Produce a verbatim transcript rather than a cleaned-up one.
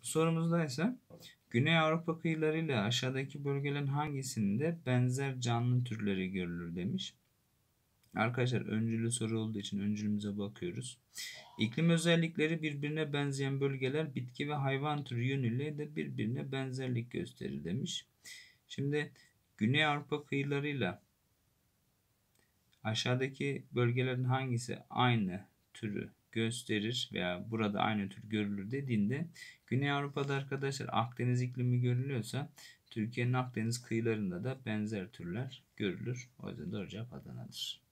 sorumuzda ise Güney Avrupa kıyılarıyla aşağıdaki bölgelerin hangisinde benzer canlı türleri görülür demiş. Arkadaşlar öncüllü soru olduğu için öncülümüze bakıyoruz. İklim özellikleri birbirine benzeyen bölgeler bitki ve hayvan türü yönüyle de birbirine benzerlik gösterir demiş. Şimdi Güney Avrupa kıyılarıyla aşağıdaki bölgelerin hangisi aynı türü gösterir veya burada aynı tür görülür dediğinde Güney Avrupa'da arkadaşlar Akdeniz iklimi görülüyorsa Türkiye'nin Akdeniz kıyılarında da benzer türler görülür. O yüzden doğru cevap Adana'dır.